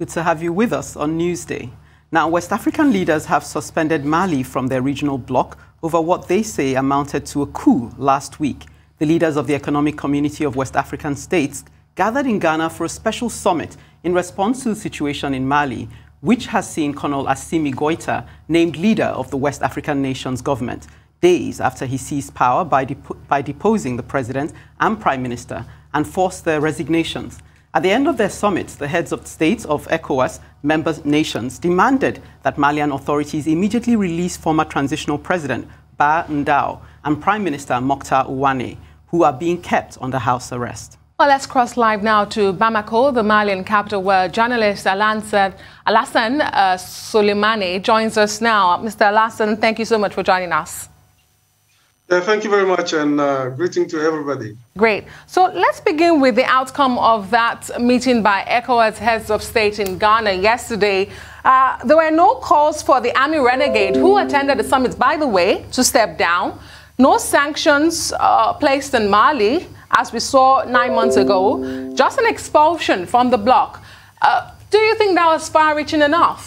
Good to have you with us on Newsday. Now, West African leaders have suspended Mali from their regional bloc over what they say amounted to a coup last week. The leaders of the Economic Community of West African States gathered in Ghana for a special summit in response to the situation in Mali, which has seen Colonel Assimi Goïta named leader of the West African nation's government, days after he seized power by deposing the president and prime minister and forced their resignations. At the end of their summit, the heads of states of ECOWAS member nations demanded that Malian authorities immediately release former transitional president Ba Ndao and Prime Minister Mokhtar Ouane, who are being kept under house arrest. Well, let's cross live now to Bamako, the Malian capital, where journalist Alassane Soleimani joins us now. Mr. Alassane, thank you so much for joining us. Thank you very much, and greeting to everybody. Great. So let's begin with the outcome of that meeting by ECOWAS heads of state in Ghana yesterday. There were no calls for the army renegade who attended the summit, by the way, to step down. No sanctions placed in Mali, as we saw 9 months ago. Just an expulsion from the bloc. Do you think that was far-reaching enough?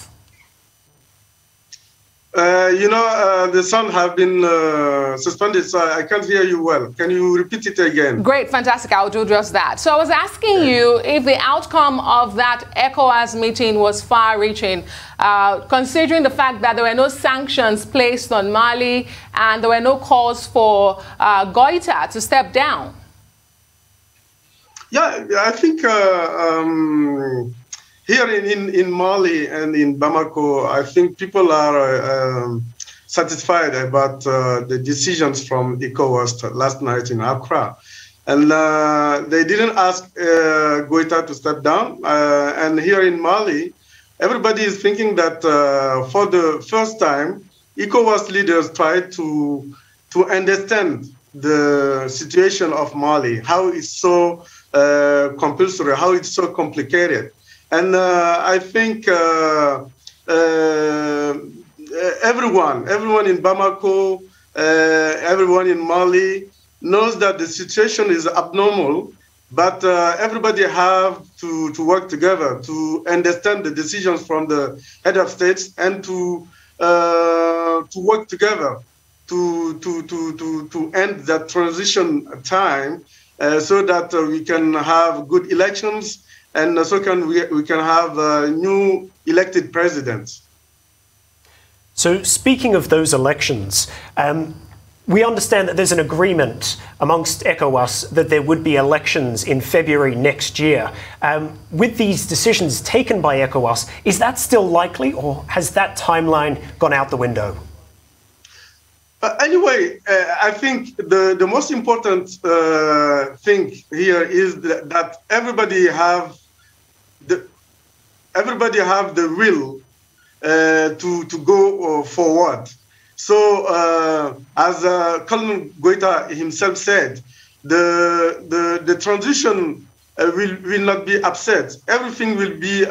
The sound have been suspended, so I can't hear you well. Can you repeat it again? Great, fantastic. I'll do just that. So I was asking you if the outcome of that ECOWAS meeting was far-reaching, considering the fact that there were no sanctions placed on Mali and there were no calls for Goïta to step down. Yeah, I think here in Mali and in Bamako, I think people are satisfied about the decisions from ECOWAS last night in Accra. And they didn't ask Goïta to step down. And here in Mali, everybody is thinking that for the first time, ECOWAS leaders tried to understand the situation of Mali, how it's so compulsory, how it's so complicated. And I think everyone in Bamako, everyone in Mali knows that the situation is abnormal, but everybody have to work together to understand the decisions from the head of states and to work together to end that transition time so that we can have good elections. And so we can have new elected presidents. So speaking of those elections, we understand that there's an agreement amongst ECOWAS that there would be elections in February next year. With these decisions taken by ECOWAS, is that still likely, or has that timeline gone out the window? Anyway, I think the most important thing here is that everybody have the will to go forward. So, as Colonel Goïta himself said, the transition will not be upset. Everything will be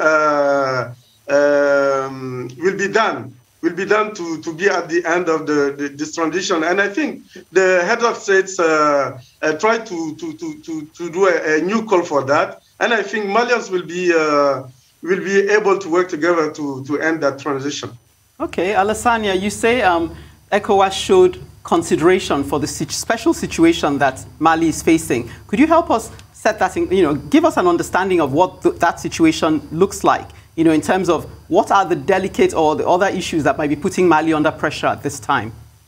done. Will be done to be at the end of this transition. And I think the head of states try to do a new call for that. And I think Malians will be able to work together to end that transition. Okay, Alassane, you say ECOWAS showed consideration for the special situation that Mali is facing. Could you help us set that in, give us an understanding of what that situation looks like, in terms of what are the delicate or the other issues that might be putting Mali under pressure at this time?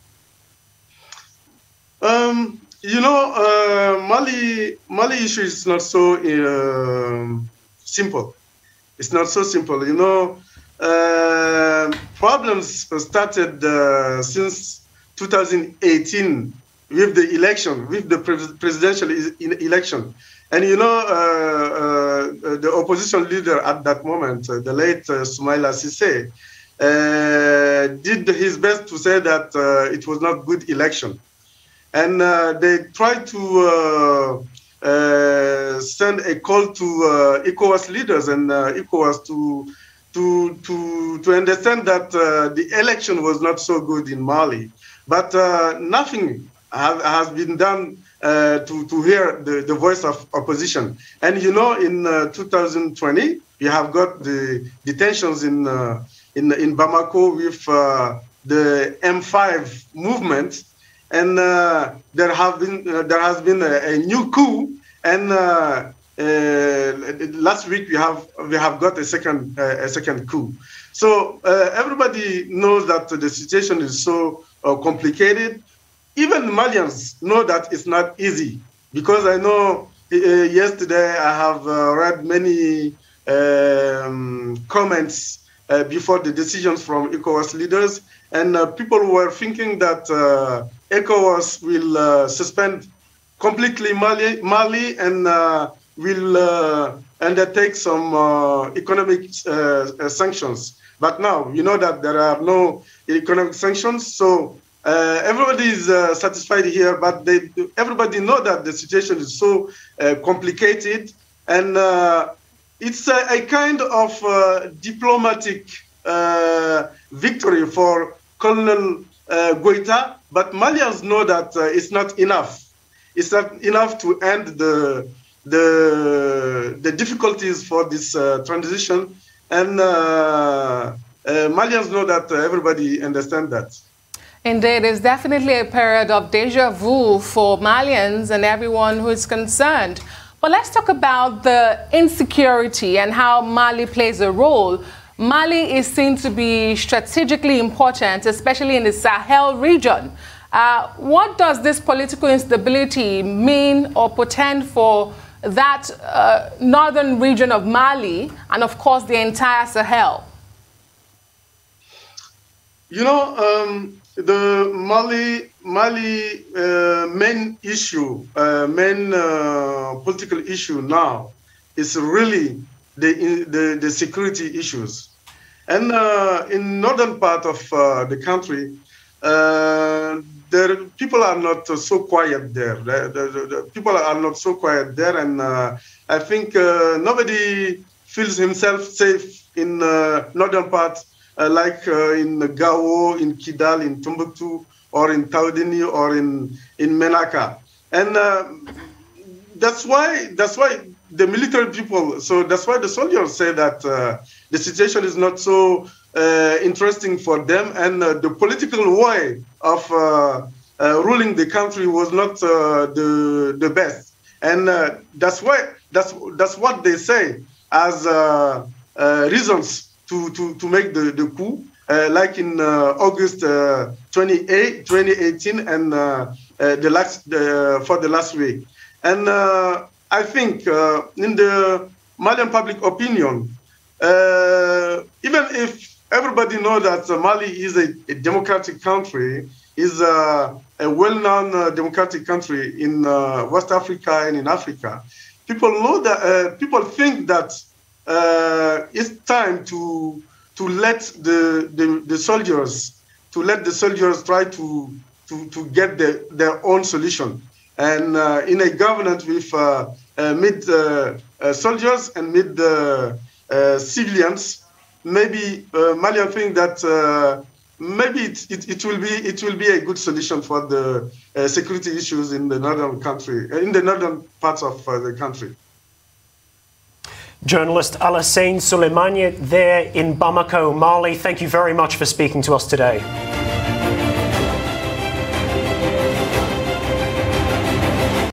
Mali issue is not so simple. It's not so simple. Problems started since 2018 with the election, with the presidential election. And the opposition leader at that moment, the late Soumaïla Cissé, did his best to say that it was not good election. And they tried to send a call to ECOWAS leaders and ECOWAS to understand that the election was not so good in Mali. But nothing has been done to hear the voice of opposition. And you know, in 2020, we have got the detentions in Bamako with the M5 movement, and there has been a new coup, and last week we have got a second coup. So everybody knows that the situation is so complicated. Even Malians know that it's not easy, because I know yesterday I have read many comments before the decisions from ECOWAS leaders, and people were thinking that ECOWAS will suspend completely Mali and will undertake some economic sanctions. But now, you know that there are no economic sanctions, so everybody is satisfied here, but everybody know that the situation is so complicated, and it's a kind of diplomatic victory for Colonel Goita, but Malians know that it's not enough. It's not enough to end the difficulties for this transition, and Malians know that everybody understands that. Indeed, it's definitely a period of deja vu for Malians and everyone who is concerned. But let's talk about the insecurity and how Mali plays a role. Mali is seen to be strategically important, especially in the Sahel region. What does this political instability mean or portend for that northern region of Mali and, of course, the entire Sahel? You know, the Mali main issue, main political issue now is really the security issues. And in northern part of the country, people are not so quiet there. The people are not so quiet there, and I think nobody feels himself safe in northern part, like in Gao, in Kidal, in Timbuktu, or in Taudini, or in Menaka. And that's why the military people, so that's why the soldiers say that the situation is not so interesting for them, and the political way of ruling the country was not the best. And that's what they say as reasons to make the coup, like in August 2018 and for the last week. And I think in the Malian public opinion, even if everybody knows that Mali is a democratic country, is a well-known democratic country in West Africa and in Africa, people know that people think that it's time to let the soldiers try to get their own solution, and in a government with mid soldiers and mid civilians, maybe Malian think that maybe it will be a good solution for the security issues in the northern parts of the country. Journalist Alassane Souleymane there in Bamako, Mali. Thank you very much for speaking to us today.